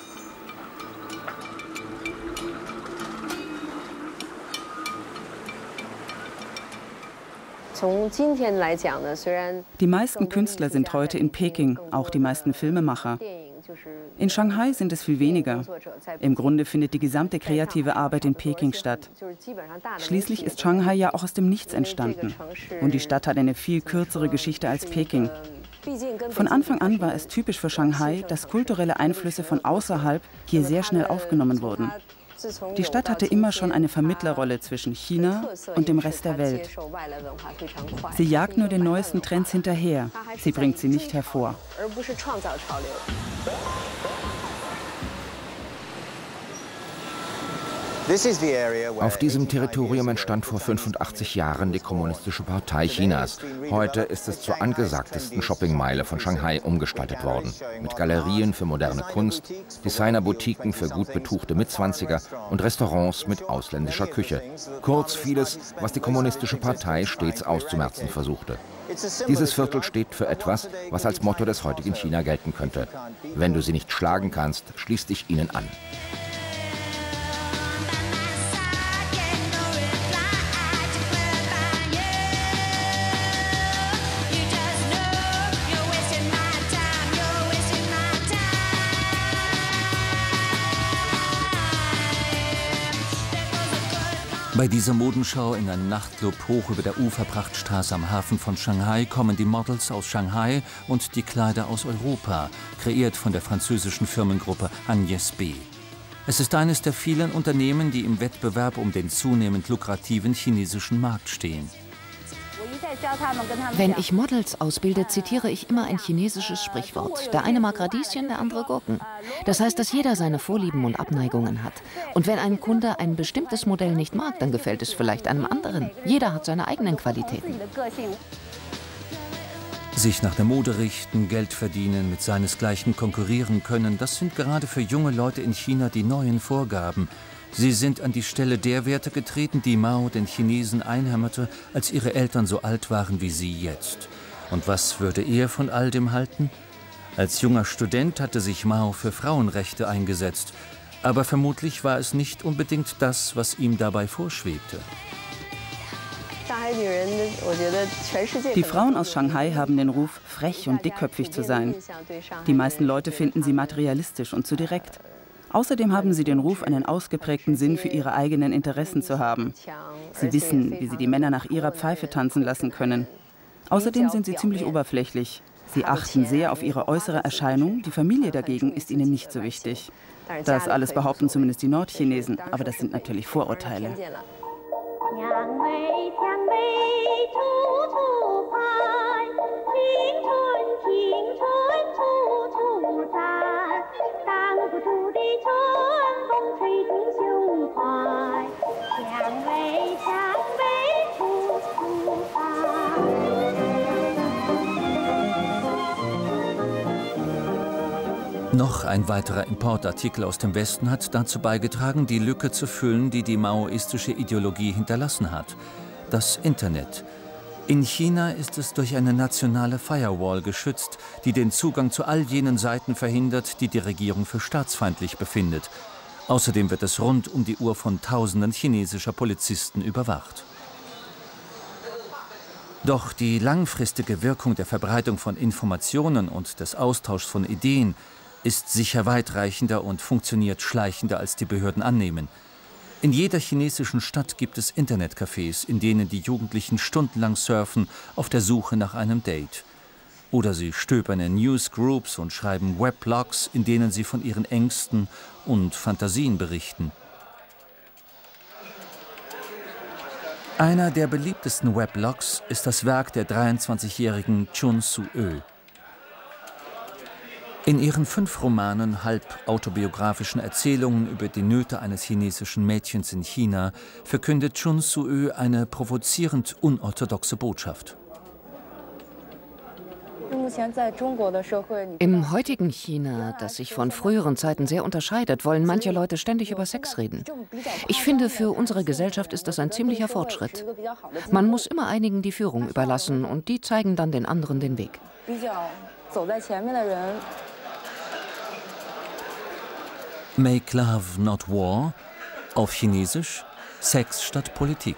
Die meisten Künstler sind heute in Peking, auch die meisten Filmemacher. In Shanghai sind es viel weniger. Im Grunde findet die gesamte kreative Arbeit in Peking statt. Schließlich ist Shanghai ja auch aus dem Nichts entstanden. Und die Stadt hat eine viel kürzere Geschichte als Peking. Von Anfang an war es typisch für Shanghai, dass kulturelle Einflüsse von außerhalb hier sehr schnell aufgenommen wurden. Die Stadt hatte immer schon eine Vermittlerrolle zwischen China und dem Rest der Welt. Sie jagt nur den neuesten Trends hinterher, sie bringt sie nicht hervor. Auf diesem Territorium entstand vor 85 Jahren die Kommunistische Partei Chinas. Heute ist es zur angesagtesten Shoppingmeile von Shanghai umgestaltet worden. Mit Galerien für moderne Kunst, Designerboutiquen für gut betuchte Mitzwanziger und Restaurants mit ausländischer Küche. Kurz vieles, was die Kommunistische Partei stets auszumerzen versuchte. Dieses Viertel steht für etwas, was als Motto des heutigen China gelten könnte. Wenn du sie nicht schlagen kannst, schließ dich ihnen an. Bei dieser Modenschau in einem Nachtclub hoch über der Uferprachtstraße am Hafen von Shanghai kommen die Models aus Shanghai und die Kleider aus Europa, kreiert von der französischen Firmengruppe Agnès B. Es ist eines der vielen Unternehmen, die im Wettbewerb um den zunehmend lukrativen chinesischen Markt stehen. Wenn ich Models ausbilde, zitiere ich immer ein chinesisches Sprichwort. Der eine mag Radieschen, der andere Gurken. Das heißt, dass jeder seine Vorlieben und Abneigungen hat. Und wenn ein Kunde ein bestimmtes Modell nicht mag, dann gefällt es vielleicht einem anderen. Jeder hat seine eigenen Qualitäten. Sich nach der Mode richten, Geld verdienen, mit seinesgleichen konkurrieren können, das sind gerade für junge Leute in China die neuen Vorgaben. Sie sind an die Stelle der Werte getreten, die Mao den Chinesen einhämmerte, als ihre Eltern so alt waren wie sie jetzt. Und was würde er von all dem halten? Als junger Student hatte sich Mao für Frauenrechte eingesetzt, aber vermutlich war es nicht unbedingt das, was ihm dabei vorschwebte. Die Frauen aus Shanghai haben den Ruf, frech und dickköpfig zu sein. Die meisten Leute finden sie materialistisch und zu direkt. Außerdem haben sie den Ruf, einen ausgeprägten Sinn für ihre eigenen Interessen zu haben. Sie wissen, wie sie die Männer nach ihrer Pfeife tanzen lassen können. Außerdem sind sie ziemlich oberflächlich. Sie achten sehr auf ihre äußere Erscheinung, die Familie dagegen ist ihnen nicht so wichtig. Das alles behaupten zumindest die Nordchinesen, aber das sind natürlich Vorurteile. Noch ein weiterer Importartikel aus dem Westen hat dazu beigetragen, die Lücke zu füllen, die die maoistische Ideologie hinterlassen hat: das Internet. In China ist es durch eine nationale Firewall geschützt, die den Zugang zu all jenen Seiten verhindert, die die Regierung für staatsfeindlich befindet. Außerdem wird es rund um die Uhr von Tausenden chinesischer Polizisten überwacht. Doch die langfristige Wirkung der Verbreitung von Informationen und des Austauschs von Ideen ist sicher weitreichender und funktioniert schleichender, als die Behörden annehmen. In jeder chinesischen Stadt gibt es Internetcafés, in denen die Jugendlichen stundenlang surfen auf der Suche nach einem Date. Oder sie stöbern in Newsgroups und schreiben Weblogs, in denen sie von ihren Ängsten und Fantasien berichten. Einer der beliebtesten Weblogs ist das Werk der 23-jährigen Chun Su-Ö. In ihren 5 Romanen, halb autobiografischen Erzählungen über die Nöte eines chinesischen Mädchens in China, verkündet Chun Su-Ö eine provozierend unorthodoxe Botschaft. Im heutigen China, das sich von früheren Zeiten sehr unterscheidet, wollen manche Leute ständig über Sex reden. Ich finde, für unsere Gesellschaft ist das ein ziemlicher Fortschritt. Man muss immer einigen die Führung überlassen und die zeigen dann den anderen den Weg. Make Love Not War, auf Chinesisch Sex statt Politik.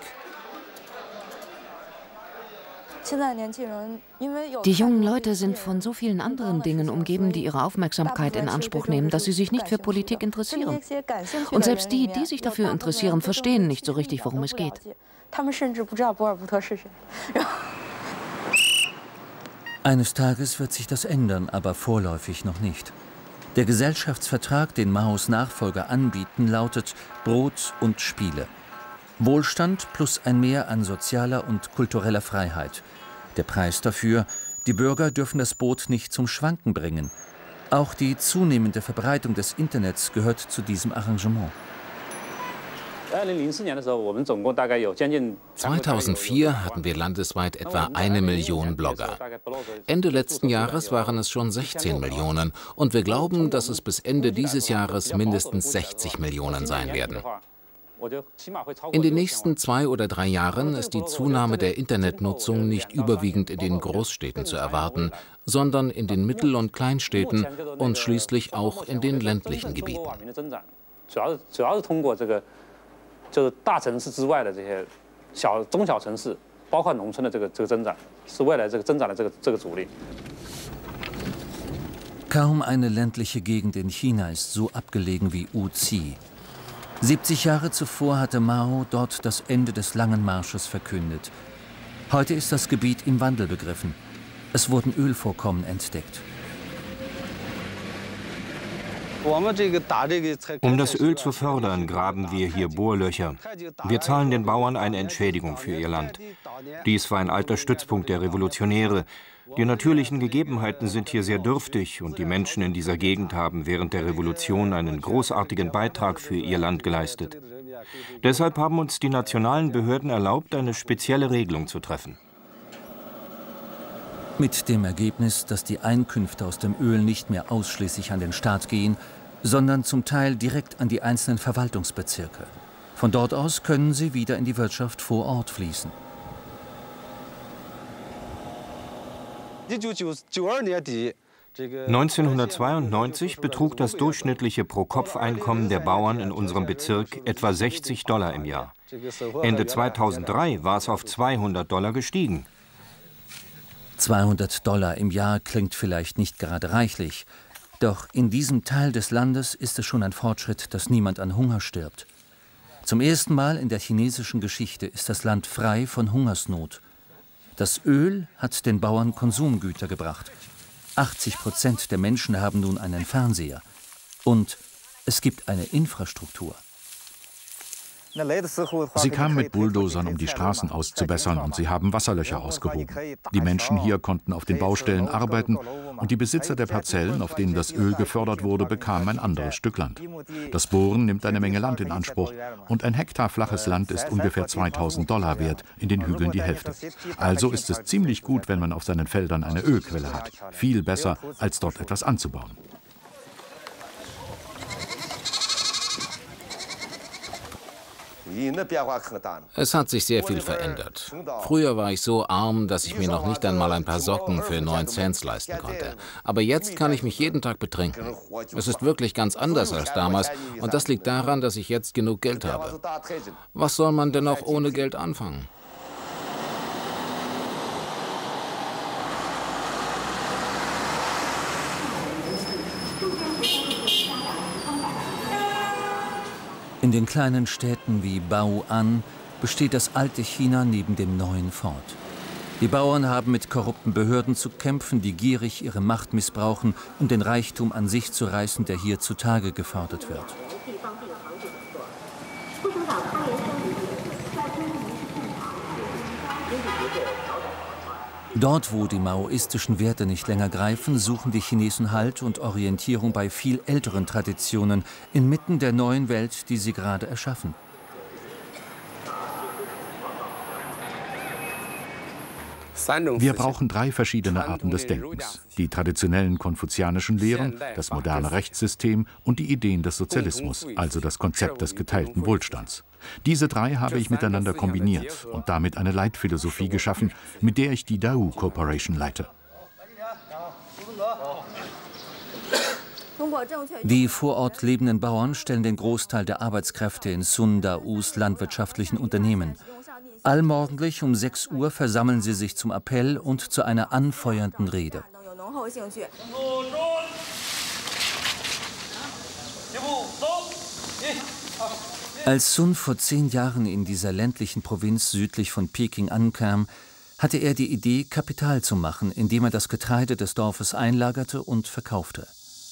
Die jungen Leute sind von so vielen anderen Dingen umgeben, die ihre Aufmerksamkeit in Anspruch nehmen, dass sie sich nicht für Politik interessieren. Und selbst die, die sich dafür interessieren, verstehen nicht so richtig, worum es geht. Eines Tages wird sich das ändern, aber vorläufig noch nicht. Der Gesellschaftsvertrag, den Maos Nachfolger anbieten, lautet Brot und Spiele. Wohlstand plus ein Mehr an sozialer und kultureller Freiheit. Der Preis dafür: die Bürger dürfen das Boot nicht zum Schwanken bringen. Auch die zunehmende Verbreitung des Internets gehört zu diesem Arrangement. 2004 hatten wir landesweit etwa 1 Million Blogger. Ende letzten Jahres waren es schon 16 Millionen und wir glauben, dass es bis Ende dieses Jahres mindestens 60 Millionen sein werden. In den nächsten 2 oder 3 Jahren ist die Zunahme der Internetnutzung nicht überwiegend in den Großstädten zu erwarten, sondern in den Mittel- und Kleinstädten und schließlich auch in den ländlichen Gebieten. Kaum eine ländliche Gegend in China ist so abgelegen wie Wuxi. 70 Jahre zuvor hatte Mao dort das Ende des langen Marsches verkündet. Heute ist das Gebiet im Wandel begriffen. Es wurden Ölvorkommen entdeckt. Um das Öl zu fördern, graben wir hier Bohrlöcher. Wir zahlen den Bauern eine Entschädigung für ihr Land. Dies war ein alter Stützpunkt der Revolutionäre. Die natürlichen Gegebenheiten sind hier sehr dürftig und die Menschen in dieser Gegend haben während der Revolution einen großartigen Beitrag für ihr Land geleistet. Deshalb haben uns die nationalen Behörden erlaubt, eine spezielle Regelung zu treffen. Mit dem Ergebnis, dass die Einkünfte aus dem Öl nicht mehr ausschließlich an den Staat gehen, sondern zum Teil direkt an die einzelnen Verwaltungsbezirke. Von dort aus können sie wieder in die Wirtschaft vor Ort fließen. 1992 betrug das durchschnittliche Pro-Kopf-Einkommen der Bauern in unserem Bezirk etwa $60 im Jahr. Ende 2003 war es auf $200 gestiegen. $200 im Jahr klingt vielleicht nicht gerade reichlich, doch in diesem Teil des Landes ist es schon ein Fortschritt, dass niemand an Hunger stirbt. Zum ersten Mal in der chinesischen Geschichte ist das Land frei von Hungersnot. Das Öl hat den Bauern Konsumgüter gebracht. 80% der Menschen haben nun einen Fernseher. Und es gibt eine Infrastruktur. Sie kamen mit Bulldozern, um die Straßen auszubessern, und sie haben Wasserlöcher ausgehoben. Die Menschen hier konnten auf den Baustellen arbeiten und die Besitzer der Parzellen, auf denen das Öl gefördert wurde, bekamen ein anderes Stück Land. Das Bohren nimmt eine Menge Land in Anspruch und ein Hektar flaches Land ist ungefähr $2000 wert, in den Hügeln die Hälfte. Also ist es ziemlich gut, wenn man auf seinen Feldern eine Ölquelle hat. Viel besser, als dort etwas anzubauen. Es hat sich sehr viel verändert. Früher war ich so arm, dass ich mir noch nicht einmal ein paar Socken für 9 Cent leisten konnte. Aber jetzt kann ich mich jeden Tag betrinken. Es ist wirklich ganz anders als damals und das liegt daran, dass ich jetzt genug Geld habe. Was soll man denn noch ohne Geld anfangen? In den kleinen Städten wie Bao'an besteht das alte China neben dem neuen fort. Die Bauern haben mit korrupten Behörden zu kämpfen, die gierig ihre Macht missbrauchen, um den Reichtum an sich zu reißen, der hier zutage gefördert wird. Dort, wo die maoistischen Werte nicht länger greifen, suchen die Chinesen Halt und Orientierung bei viel älteren Traditionen, inmitten der neuen Welt, die sie gerade erschaffen. Wir brauchen 3 verschiedene Arten des Denkens. Die traditionellen konfuzianischen Lehren, das moderne Rechtssystem und die Ideen des Sozialismus, also das Konzept des geteilten Wohlstands. Diese 3 habe ich miteinander kombiniert und damit eine Leitphilosophie geschaffen, mit der ich die Daewoo Corporation leite. Die vor Ort lebenden Bauern stellen den Großteil der Arbeitskräfte in Sun Daewus landwirtschaftlichen Unternehmen. Allmorgendlich um 6 Uhr versammeln sie sich zum Appell und zu einer anfeuernden Rede. Als Sun vor 10 Jahren in dieser ländlichen Provinz südlich von Peking ankam, hatte er die Idee, Kapital zu machen, indem er das Getreide des Dorfes einlagerte und verkaufte.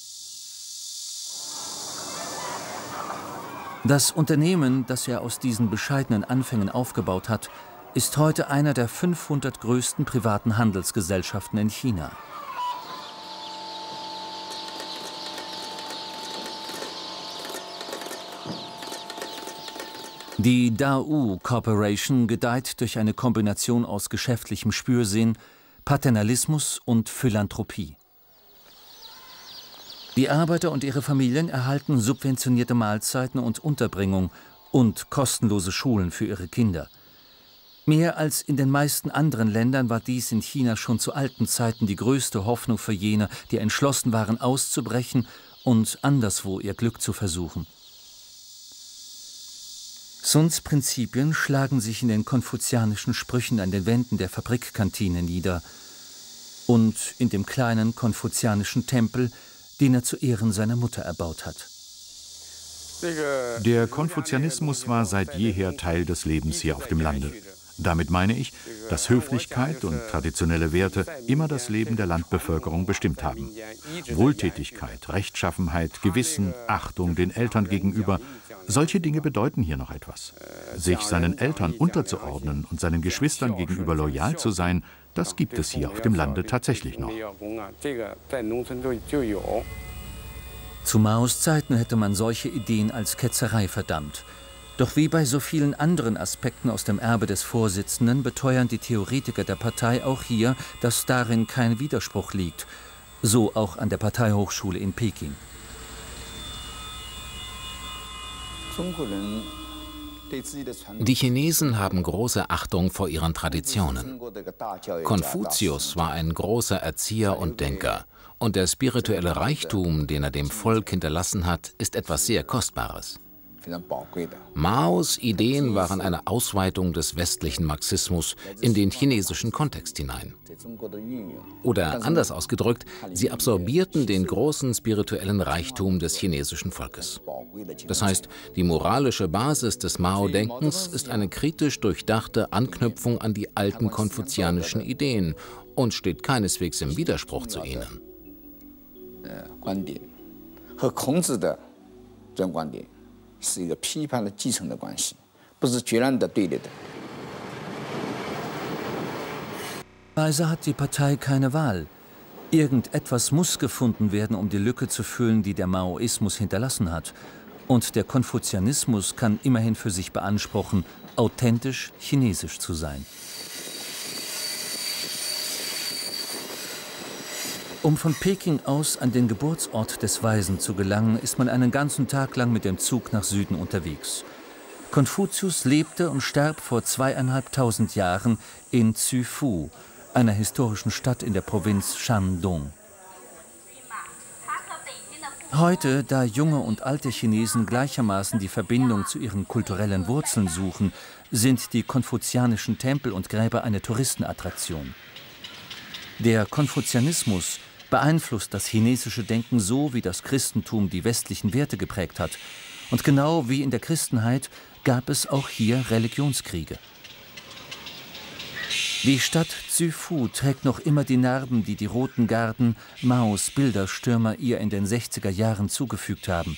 Das Unternehmen, das er aus diesen bescheidenen Anfängen aufgebaut hat, ist heute einer der 500 größten privaten Handelsgesellschaften in China. Die Daewoo Corporation gedeiht durch eine Kombination aus geschäftlichem Spürsinn, Paternalismus und Philanthropie. Die Arbeiter und ihre Familien erhalten subventionierte Mahlzeiten und Unterbringung und kostenlose Schulen für ihre Kinder. Mehr als in den meisten anderen Ländern war dies in China schon zu alten Zeiten die größte Hoffnung für jene, die entschlossen waren, auszubrechen und anderswo ihr Glück zu versuchen. Suns Prinzipien schlagen sich in den konfuzianischen Sprüchen an den Wänden der Fabrikkantine nieder und in dem kleinen konfuzianischen Tempel, den er zu Ehren seiner Mutter erbaut hat. Der Konfuzianismus war seit jeher Teil des Lebens hier auf dem Lande. Damit meine ich, dass Höflichkeit und traditionelle Werte immer das Leben der Landbevölkerung bestimmt haben. Wohltätigkeit, Rechtschaffenheit, Gewissen, Achtung den Eltern gegenüber, solche Dinge bedeuten hier noch etwas. Sich seinen Eltern unterzuordnen und seinen Geschwistern gegenüber loyal zu sein, das gibt es hier auf dem Lande tatsächlich noch. Zu Maos Zeiten hätte man solche Ideen als Ketzerei verdammt. Doch wie bei so vielen anderen Aspekten aus dem Erbe des Vorsitzenden beteuern die Theoretiker der Partei auch hier, dass darin kein Widerspruch liegt. So auch an der Parteihochschule in Peking. Die Chinesen haben große Achtung vor ihren Traditionen. Konfuzius war ein großer Erzieher und Denker. Und der spirituelle Reichtum, den er dem Volk hinterlassen hat, ist etwas sehr Kostbares. Maos Ideen waren eine Ausweitung des westlichen Marxismus in den chinesischen Kontext hinein. Oder anders ausgedrückt, sie absorbierten den großen spirituellen Reichtum des chinesischen Volkes. Das heißt, die moralische Basis des Mao-Denkens ist eine kritisch durchdachte Anknüpfung an die alten konfuzianischen Ideen und steht keineswegs im Widerspruch zu ihnen. Weise hat die Partei keine Wahl. Irgendetwas muss gefunden werden, um die Lücke zu füllen, die der Maoismus hinterlassen hat. Und der Konfuzianismus kann immerhin für sich beanspruchen, authentisch chinesisch zu sein. Um von Peking aus an den Geburtsort des Weisen zu gelangen, ist man einen ganzen Tag lang mit dem Zug nach Süden unterwegs. Konfuzius lebte und starb vor 2500 Jahren in Züfu, einer historischen Stadt in der Provinz Shandong. Heute, da junge und alte Chinesen gleichermaßen die Verbindung zu ihren kulturellen Wurzeln suchen, sind die konfuzianischen Tempel und Gräber eine Touristenattraktion. Der Konfuzianismus beeinflusst das chinesische Denken so, wie das Christentum die westlichen Werte geprägt hat. Und genau wie in der Christenheit gab es auch hier Religionskriege. Die Stadt Züfu trägt noch immer die Narben, die die Roten Garden, Maos Bilderstürmer, ihr in den 60er Jahren zugefügt haben.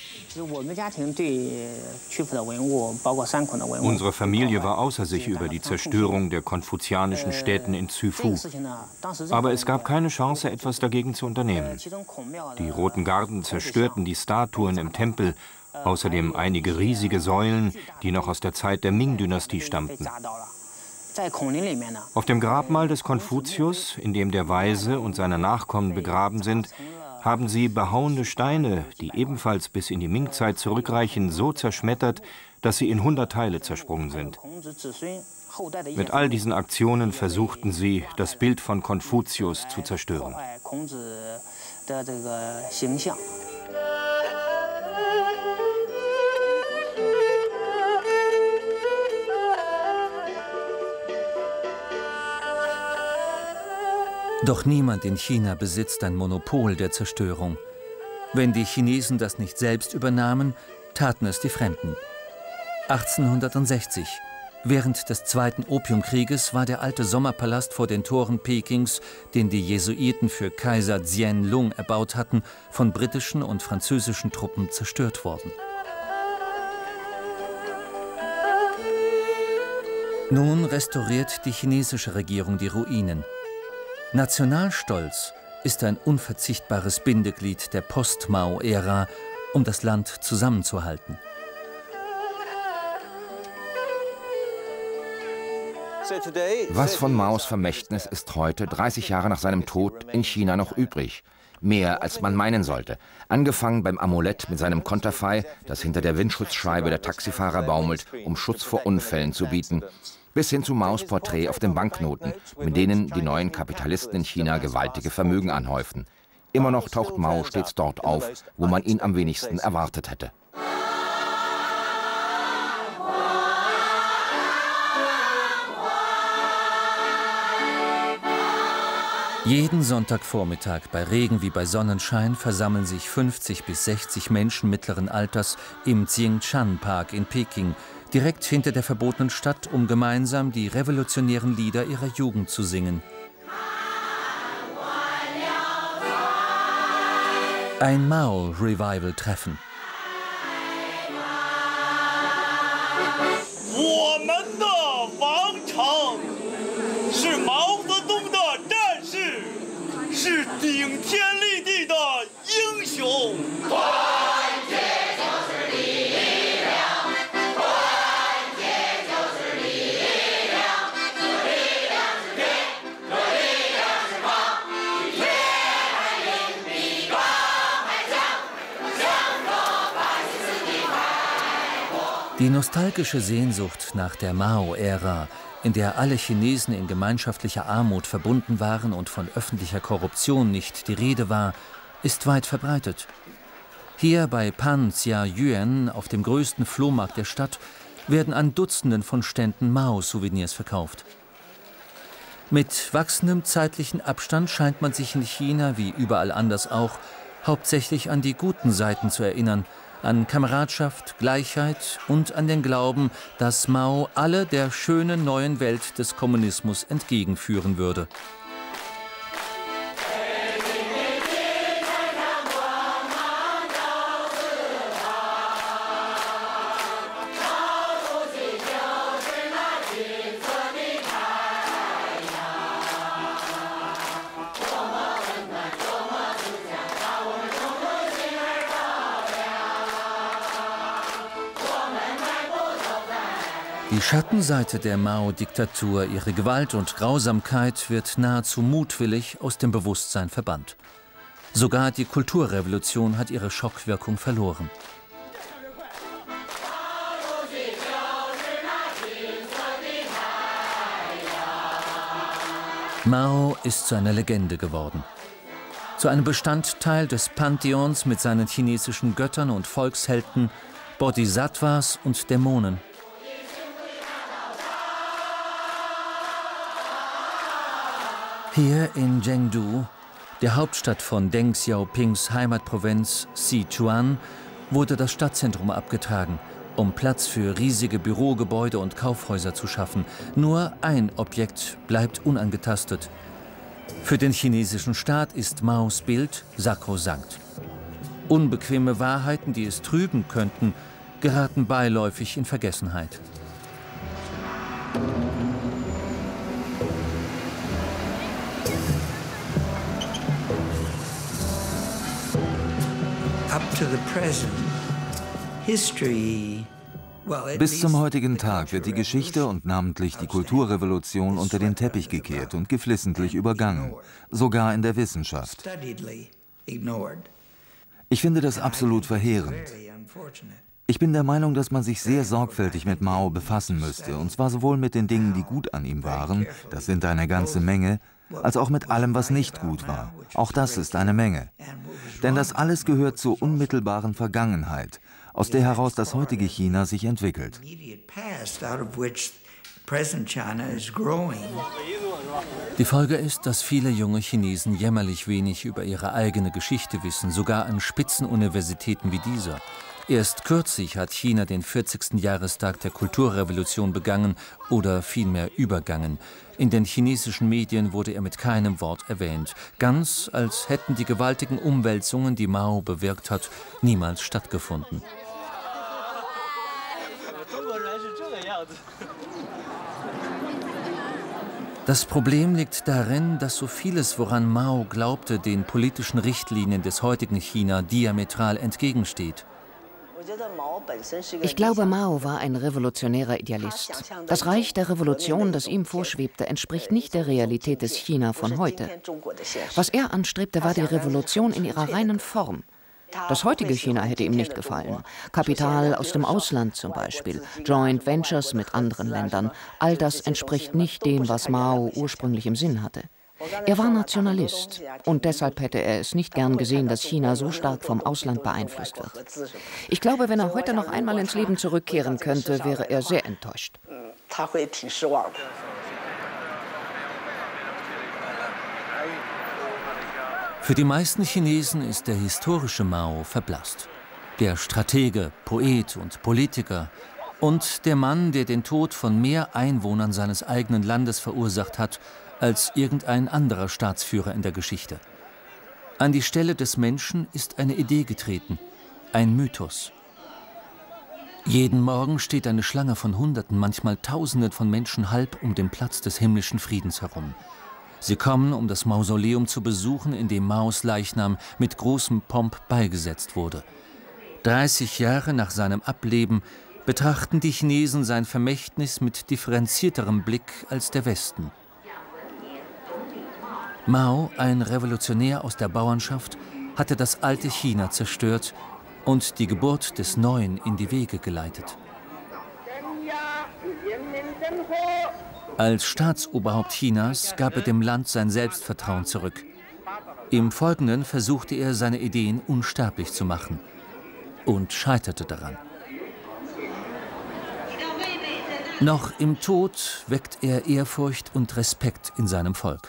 Unsere Familie war außer sich über die Zerstörung der konfuzianischen Stätten in Züfu. Aber es gab keine Chance, etwas dagegen zu unternehmen. Die Roten Garden zerstörten die Statuen im Tempel, außerdem einige riesige Säulen, die noch aus der Zeit der Ming-Dynastie stammten. Auf dem Grabmal des Konfuzius, in dem der Weise und seine Nachkommen begraben sind, haben sie behauene Steine, die ebenfalls bis in die Ming-Zeit zurückreichen, so zerschmettert, dass sie in 100 Teile zersprungen sind. Mit all diesen Aktionen versuchten sie, das Bild von Konfuzius zu zerstören. Doch niemand in China besitzt ein Monopol der Zerstörung. Wenn die Chinesen das nicht selbst übernahmen, taten es die Fremden. 1860, während des Zweiten Opiumkrieges, war der alte Sommerpalast vor den Toren Pekings, den die Jesuiten für Kaiser Qian Lung erbaut hatten, von britischen und französischen Truppen zerstört worden. Nun restauriert die chinesische Regierung die Ruinen. Nationalstolz ist ein unverzichtbares Bindeglied der Post-Mao-Ära, um das Land zusammenzuhalten. Was von Maos Vermächtnis ist heute, 30 Jahre nach seinem Tod, in China noch übrig? Mehr, als man meinen sollte. Angefangen beim Amulett mit seinem Konterfei, das hinter der Windschutzscheibe der Taxifahrer baumelt, um Schutz vor Unfällen zu bieten, bis hin zu Maos Porträt auf den Banknoten, mit denen die neuen Kapitalisten in China gewaltige Vermögen anhäuften. Immer noch taucht Mao stets dort auf, wo man ihn am wenigsten erwartet hätte. Jeden Sonntagvormittag, bei Regen wie bei Sonnenschein, versammeln sich 50 bis 60 Menschen mittleren Alters im Tsingshan Park in Peking, direkt hinter der verbotenen Stadt, um gemeinsam die revolutionären Lieder ihrer Jugend zu singen. Ein Mao-Revival-Treffen. Die nostalgische Sehnsucht nach der Mao-Ära, in der alle Chinesen in gemeinschaftlicher Armut verbunden waren und von öffentlicher Korruption nicht die Rede war, ist weit verbreitet. Hier bei Pan Xia Yuan, auf dem größten Flohmarkt der Stadt, werden an Dutzenden von Ständen Mao-Souvenirs verkauft. Mit wachsendem zeitlichen Abstand scheint man sich in China, wie überall anders auch, hauptsächlich an die guten Seiten zu erinnern, an Kameradschaft, Gleichheit und an den Glauben, dass Mao alle der schönen neuen Welt des Kommunismus entgegenführen würde. Die Schattenseite der Mao-Diktatur, ihre Gewalt und Grausamkeit, wird nahezu mutwillig aus dem Bewusstsein verbannt. Sogar die Kulturrevolution hat ihre Schockwirkung verloren. Mao ist zu einer Legende geworden. Zu einem Bestandteil des Pantheons mit seinen chinesischen Göttern und Volkshelden, Bodhisattvas und Dämonen. Hier in Chengdu, der Hauptstadt von Deng Xiaopings Heimatprovinz Sichuan, wurde das Stadtzentrum abgetragen, um Platz für riesige Bürogebäude und Kaufhäuser zu schaffen. Nur ein Objekt bleibt unangetastet. Für den chinesischen Staat ist Maos Bild sakrosankt. Unbequeme Wahrheiten, die es trüben könnten, geraten beiläufig in Vergessenheit. Bis zum heutigen Tag wird die Geschichte und namentlich die Kulturrevolution unter den Teppich gekehrt und geflissentlich übergangen, sogar in der Wissenschaft. Ich finde das absolut verheerend. Ich bin der Meinung, dass man sich sehr sorgfältig mit Mao befassen müsste, und zwar sowohl mit den Dingen, die gut an ihm waren, das sind eine ganze Menge, als auch mit allem, was nicht gut war. Auch das ist eine Menge. Denn das alles gehört zur unmittelbaren Vergangenheit, aus der heraus das heutige China sich entwickelt. Die Folge ist, dass viele junge Chinesen jämmerlich wenig über ihre eigene Geschichte wissen, sogar an Spitzenuniversitäten wie dieser. Erst kürzlich hat China den 40. Jahrestag der Kulturrevolution begangen oder vielmehr übergangen. In den chinesischen Medien wurde er mit keinem Wort erwähnt, ganz als hätten die gewaltigen Umwälzungen, die Mao bewirkt hat, niemals stattgefunden. Das Problem liegt darin, dass so vieles, woran Mao glaubte, den politischen Richtlinien des heutigen China diametral entgegensteht. Ich glaube, Mao war ein revolutionärer Idealist. Das Reich der Revolution, das ihm vorschwebte, entspricht nicht der Realität des China von heute. Was er anstrebte, war die Revolution in ihrer reinen Form. Das heutige China hätte ihm nicht gefallen. Kapital aus dem Ausland zum Beispiel, Joint Ventures mit anderen Ländern, all das entspricht nicht dem, was Mao ursprünglich im Sinn hatte. Er war Nationalist und deshalb hätte er es nicht gern gesehen, dass China so stark vom Ausland beeinflusst wird. Ich glaube, wenn er heute noch einmal ins Leben zurückkehren könnte, wäre er sehr enttäuscht. Für die meisten Chinesen ist der historische Mao verblasst. Der Stratege, Poet und Politiker Und der Mann, der den Tod von mehr Einwohnern seines eigenen Landes verursacht hat, als irgendein anderer Staatsführer in der Geschichte. An die Stelle des Menschen ist eine Idee getreten, ein Mythos. Jeden Morgen steht eine Schlange von Hunderten, manchmal Tausenden von Menschen halb um den Platz des himmlischen Friedens herum. Sie kommen, um das Mausoleum zu besuchen, in dem Maos Leichnam mit großem Pomp beigesetzt wurde. 30 Jahre nach seinem Ableben betrachten die Chinesen sein Vermächtnis mit differenzierterem Blick als der Westen. Mao, ein Revolutionär aus der Bauernschaft, hatte das alte China zerstört und die Geburt des Neuen in die Wege geleitet. Als Staatsoberhaupt Chinas gab er dem Land sein Selbstvertrauen zurück. Im Folgenden versuchte er, seine Ideen unsterblich zu machen und scheiterte daran. Noch im Tod weckt er Ehrfurcht und Respekt in seinem Volk.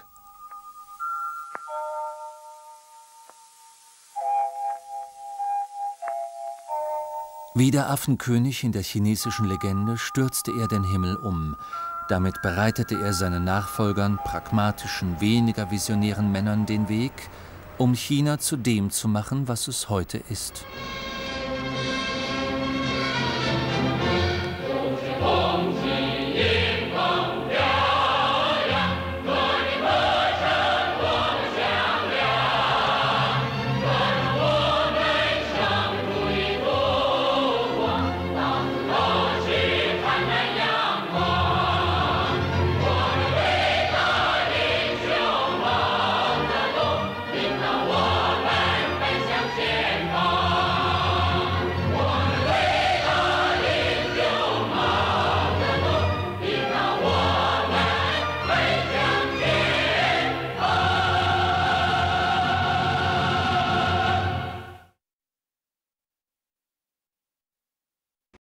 Wie der Affenkönig in der chinesischen Legende stürzte er den Himmel um. Damit bereitete er seinen Nachfolgern, pragmatischen, weniger visionären Männern den Weg, um China zu dem zu machen, was es heute ist.